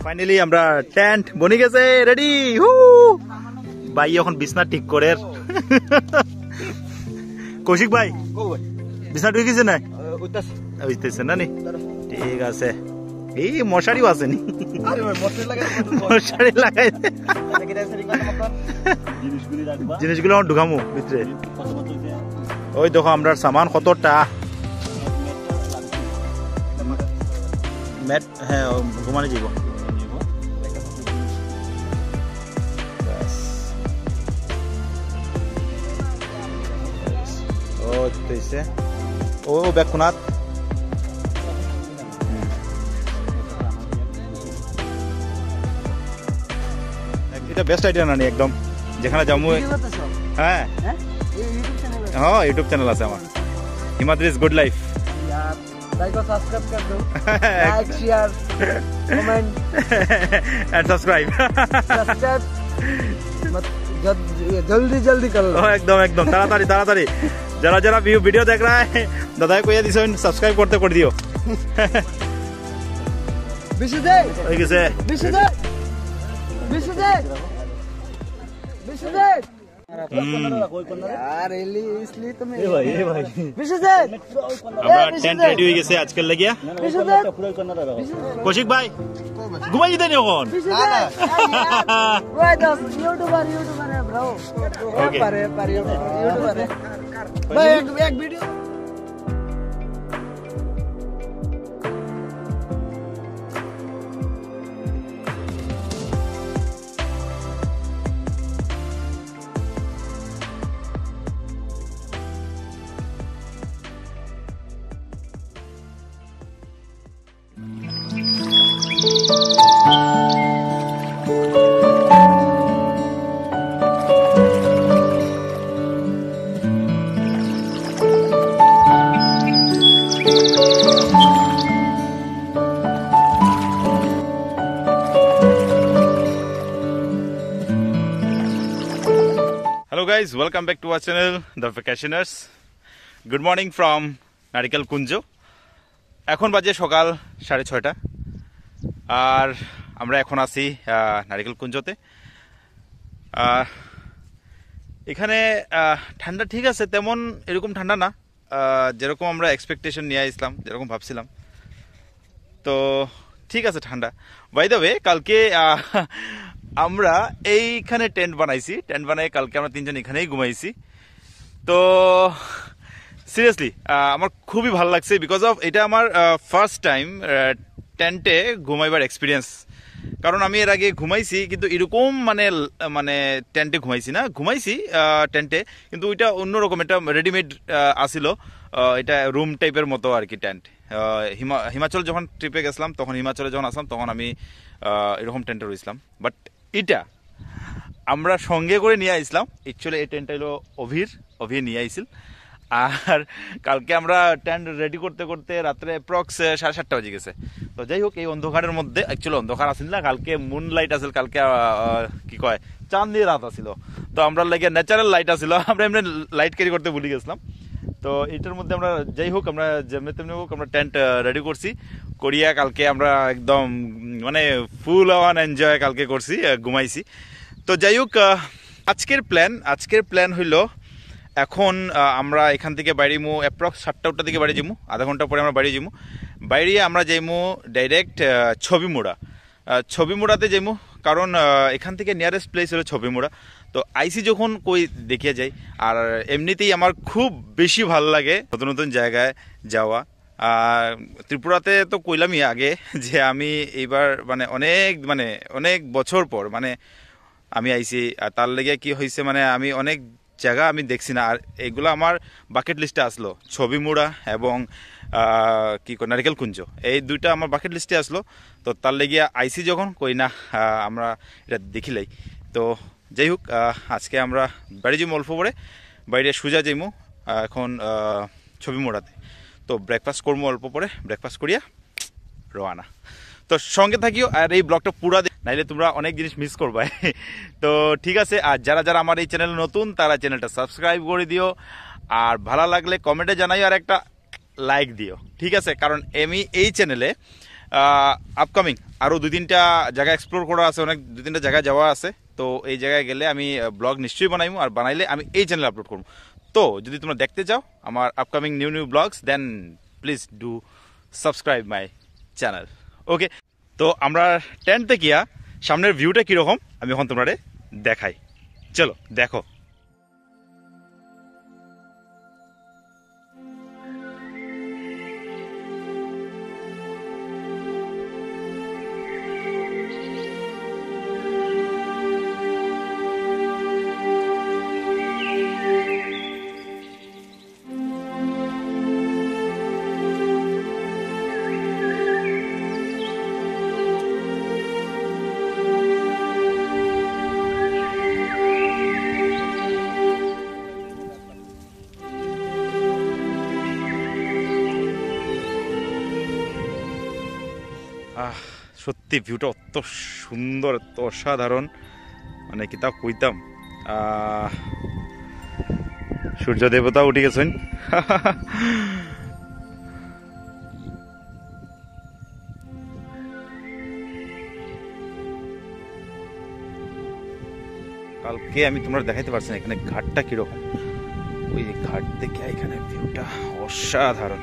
Finally আমরা tent বনি গেছে রেডি হু ভাই এখন বিছনা ঠিক করে কৌশিক ভাই বিছনা ঠিক আছে না উঠতেছে না নি ঠিক আছে এই মশারিও আছে নি মশারি লাগাই জিনিসগুলো ঢুকামু ভিতরে ওই দেখো আমরা সামান কতটা ম্যাট হ্যাঁ ঘুমানে যাব ও তেইছে ও ব্যাকুনাত এটা বেস্ট আইডিয়া না একদম যেখানে যাবো হ্যাঁ হ্যাঁ ইউটিউব চ্যানেল আছে আমার হিমাদ্রিস গুড লাইফ लाइक और सब्सक्राइब कर दो like share comment and subscribe जल्दी जल्दी कर लो एकदम एकदम ताड़ाताड़ी ताड़ाताड़ी जरा जरा वीडियो देख रहा है दादा को ये दिसो सब्सक्राइब करते कर दियो विशुदे कैसे विशुदे विशुदे विशुदे यार एली इसलिए तो मैं ए भाई विशुदे আমরা টেন্ট রেডি হয়ে গেছে আজকাল লাগিয়া কৌশিক ভাই ঘুমাই দিতে এখন ওই দস यूट्यूबर है ब्रो पर यूट्यूबर है भाई एक video Hello guys, welcome back to our channel The Vacationers. Good morning from Narikal Kunjo. এখন বাজে সকাল 6:30 আর আমরা এখন আছি নারিকেল কুঞ্জতে। এখানে ঠান্ডা ঠিক আছে, তেমন এরকম ঠান্ডা না, যেরকম আমরা এক্সপেকটেশন নিয়ে আসলাম, যেরকম ভাবছিলাম, তো ঠিক আছে ঠান্ডা। বাই দ্য ওয়ে, কালকে আমরা এইখানে টেন্ট বানাইছি, টেন্ট বানাই কালকে আমরা তিনজন এখানেই ঘুমাইছি। তো সিরিয়াসলি আমার খুবই ভালো লাগছে, বিকজ অফ এটা আমার ফার্স্ট টাইম টেন্টে ঘুমাইবার এক্সপিরিয়েন্স। কারণ আমি এর আগে ঘুমাইছি, কিন্তু এরকম মানে টেন্টে ঘুমাইছি না, ঘুমাইছি টেন্টে, কিন্তু ওইটা অন্যরকম, এটা রেডিমেড আসিল, এটা রুম টাইপের মতো আর কি টেন্ট। হিমাচল যখন ট্রিপে গেছিলাম, তখন হিমাচলে যখন আসলাম, তখন আমি এরকম টেন্টে রয়েছিলাম। বাট এটা আমরা সঙ্গে করে নিয়ে আসলাম। অ্যাকচুয়ালি এই টেন্টটা হলো অভির নিয়ে আইছিল। আর কালকে আমরা টেন্ট রেডি করতে করতে রাত্রে অ্যাপ্রক্স 7:30 বাজে গেছে। তো যাই হোক, এই অন্ধকারের মধ্যে, অ্যাকচুয়ালি অন্ধকার আসিল না, কালকে মুন লাইট আসিল, কালকে কি কয় চাঁদনি রাত আসিল। তো আমরা লাগে ন্যাচারাল লাইট আসিল, আমরা এমনি লাইট ক্যারি করতে ভুলে গেছিলাম। তো এটার মধ্যে আমরা যাই হোক, আমরা যেমনি তেমনি হোক আমরা টেন্ট রেডি করছি, করিয়া কালকে আমরা একদম মানে ফুল অন এনজয় কালকে করছি, ঘুমাইছি। তো যাই হোক, আজকের প্ল্যান হইল, এখন আমরা এখান থেকে বাইরেমু অ্যাপ্রক্স 7টা থেকে বাড়ি যাবো, আধা ঘন্টা পরে আমরা বাড়ি যাবো। বাইরে আমরা যাইমু ডাইরেক্ট ছবিমুড়াতে যাইমু, কারণ এখান থেকে নিয়ারেস্ট প্লেস হলো ছবিমুড়া। তো আইসি যখন কই দেখিয়ে যাই, আর এমনিতেই আমার খুব বেশি ভালো লাগে নতুন নতুন জায়গায় যাওয়া। ত্রিপুরাতে তো কইলামই আগে যে আমি এইবার অনেক বছর পর আমি আইসি, আর তার লেগে কি হয়েছে, আমি অনেক জায়গা আমি দেখছি না, আর এগুলো আমার বাকেট লিস্টে আসলো, ছবিমুড়া এবং কি কয় নারিকেল কুঞ্জ, এই দুইটা আমার বাকেট লিস্টে আসলো। তো তার লেগে আইসি যখন কই না আমরা এটা দেখিলাই। তো যাই হোক, আজকে আমরা বাড়ি যাবো অল্প পরে, বাইরে সোজা যাইমু এখন ছবিমুড়াতে। তো ব্রেকফাস্ট করবো অল্প পরে, ব্রেকফাস্ট করিয়া রওনা। তো সঙ্গে থাকিও, আর এই ব্লগটা পুরা নাইলে তোমরা অনেক জিনিস মিস করবে। তো ঠিক আছে, আর যারা যারা আমার এই চ্যানেল নতুন, তারা চ্যানেলটা সাবস্ক্রাইব করে দিও, আর ভালো লাগলে কমেন্টে জানাইও, আর একটা লাইক দিও, ঠিক আছে? কারণ আমি এই চ্যানেলে আপকামিং আরও 2-3টা জায়গা এক্সপ্লোর করা আছে, অনেক 2-3টা জায়গায় যাওয়া আছে। তো এই জায়গায় গেলে আমি ব্লগ নিশ্চয়ই বানাইবো, আর বানাইলে আমি এই চ্যানেলে আপলোড করবো। তো যদি তোমরা দেখতে চাও আমার upcoming new blogs, then please do subscribe my channel. Okay, তো আমরা টেন্ট থেকে সামনের ভিউটা কীরকম আমি এখন তোমরা দেখাই, চলো দেখো। সত্যি ভিউটা অত সুন্দর, এত অসাধারণ, মানে কি তা কইতাম। সূর্য দেবতা উঠে গেছেন। কালকে আমি তোমরা দেখাইতে পারছি না এখানে ঘাটটা কিরকম, ওই ঘাট থেকে এখানে ভিউটা অসাধারণ।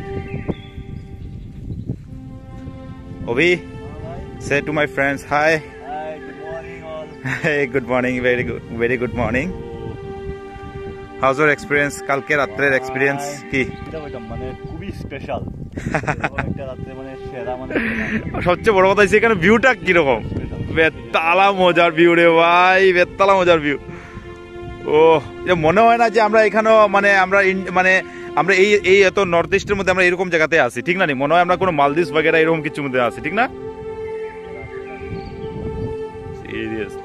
Obi, say to my friends hi. Hi, good morning all. Hey, good morning, very good morning. How's your experience? কালকে রাতের এক্সপেরিয়েন্স কি? এটা মানে খুবই স্পেশাল। একটা রাতে মানে সেরা, মানে সবচেয়ে বড় কথা হচ্ছে এখানে ভিউটা কি রকম, বেতালা মজার ভিউ রে ভাই, বেতালা মজার ভিউ। ও মনে হয় না যে আমরা এখানে আমরা এই এত নর্থ ইস্টের মধ্যে আমরা এরকম জায়গাতে আছি, ঠিক না? মনে হয় আমরা কোনো মালদ্বীপ বাগেরা এরকম কিছুর মধ্যে আছি, ঠিক না? সিরিয়াসলি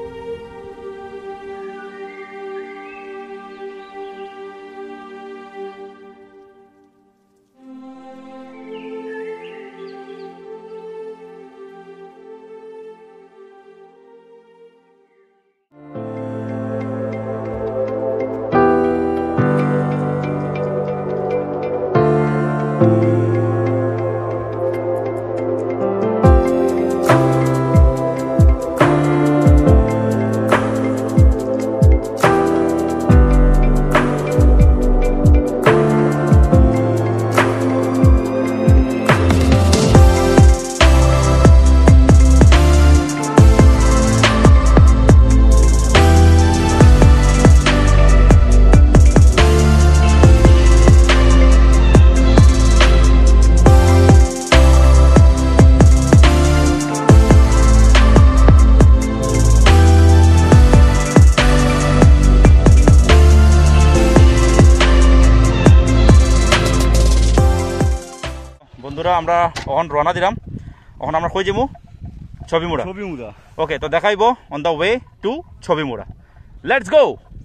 বন্ধুরা আমরা এখন রওনা দিলাম, এখন আমরা কই যাবো? ছবিমুড়া। ওকে, তো দেখাইবো on the way to Chhabimura. Let's go.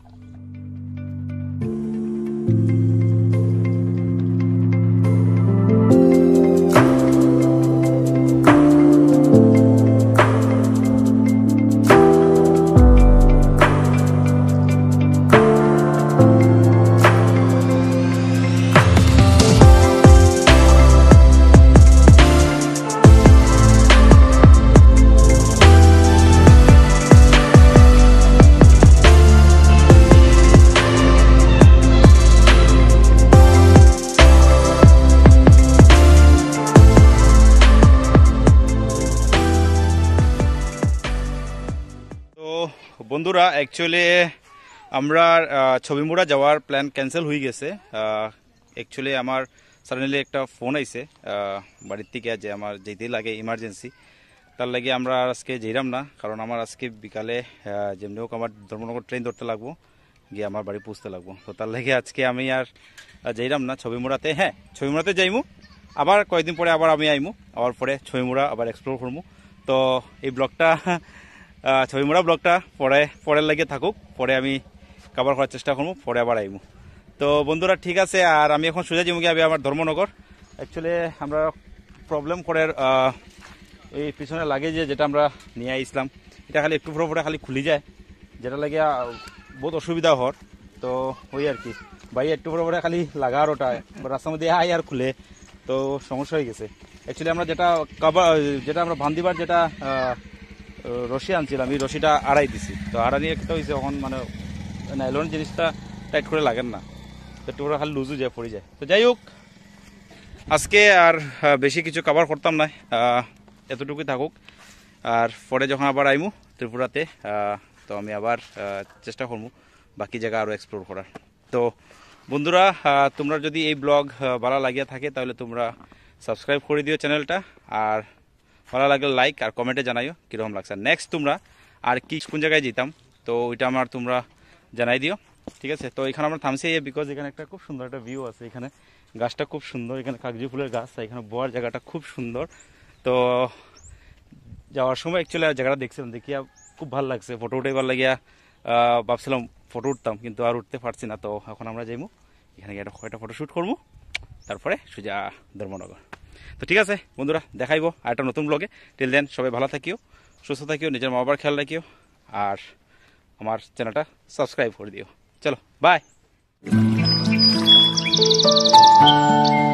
বন্ধুরা অ্যাকচুয়ালি আমরা ছবিমুড়া যাওয়ার প্ল্যান ক্যান্সেল হয়ে গেছে। অ্যাকচুয়ালি আমার সাডেনলি একটা ফোন আইছে বাড়ির থেকে যে আমার যেতেই লাগে ইমার্জেন্সি, তার লাগে আমরা আজকে যাইলাম না, কারণ আমার আজকে বিকালে যেমনি হোক আমার ধর্মনগর ট্রেন ধরতে লাগবো, গিয়ে আমার বাড়ি পৌঁছতে লাগবো। তো তার লাগে আজকে আমি আর যাইলাম না ছবিমুড়াতে। হ্যাঁ, ছবিমুড়াতে যাইমু, আবার কয়েকদিন পরে আবার আমি আইমু, আবার পরে ছবিমুড়া আবার এক্সপ্লোর করবো। তো এই ব্লগটা ছবিমুড়া ব্লগটা পরের লাগে থাকুক, পরে আমি কভার করার চেষ্টা করবো, পরে আবার আইমু। তো বন্ধুরা ঠিক আছে, আর আমি এখন সোজা যাবো গিয়ে আমার ধর্মনগর। অ্যাকচুয়ালি আমরা প্রবলেম করে এই পিছনে লাগে যেটা আমরা নিয়ে আসলাম, এটা খালি একটু পরে খালি খুলি যায়, যেটা লাগে বহুত অসুবিধা হর। তো ওই আর কি ভাই, একটু পরে খালি লাগা আর ওটা রাস্তার মধ্যে আয় আর খুলে, তো সমস্যা হয়ে গেছে। অ্যাকচুয়ালি আমরা যেটা আমরা বান্দিবার যেটা রশি আনছিলাম, এই রশিটা আড়াই দিছি। তো আড়াই একটা হয়েছে এখন মানে নাইলন জিনিসটা টাইট করে লাগেন না, একটু করে খালি লুজু যায় পড়ে যায়। তো যাই হোক, আজকে আর বেশি কিছু কভার করতাম না, এতটুকুই থাকুক। আর পরে যখন আবার আইমু ত্রিপুরাতে, তো আমি আবার চেষ্টা করবো বাকি জায়গা আরও এক্সপ্লোর করার। তো বন্ধুরা, তোমরা যদি এই ব্লগ ভালো লাগিয়া থাকে তাহলে তোমরা সাবস্ক্রাইব করে দিও চ্যানেলটা, আর ভালো লাগলে লাইক আর কমেন্টে জানাইও কীরকম লাগছে। নেক্সট তোমরা আর কি কোন জায়গায় যেতাম তো ওইটা আমার তোমরা জানাই দিও, ঠিক আছে? তো এখানে আমরা থামছি বিকজ এখানে একটা খুব সুন্দর একটা ভিউ আছে, এখানে গাছটা খুব সুন্দর, এখানে কাগজি ফুলের গাছ, এখানে বয়ার জায়গাটা খুব সুন্দর। তো যাওয়ার সময় অ্যাকচুয়ালি জায়গাটা দেখছিলাম, দেখিয়া খুব ভালো লাগছে, ফটো উঠাইবার লাগিয়া ভাবছিলাম ফটো উঠতাম, কিন্তু আর উঠতে পারছি না। তো এখন আমরা যাইমু এখানে গিয়ে একটা ফটো শ্যুট করবো, তারপরে সোজা ধর্মনগর। তো ঠিক আছে বন্ধুরা, দেখাইবো আর একটা নতুন ব্লগে। টিল দেন সবাই ভালো থাকিও, সুস্থ থাকিও, নিজের মা বাবার খেয়াল রাখিও, আর আমার চ্যানেলটা সাবস্ক্রাইব করে দিও। চলো বাই।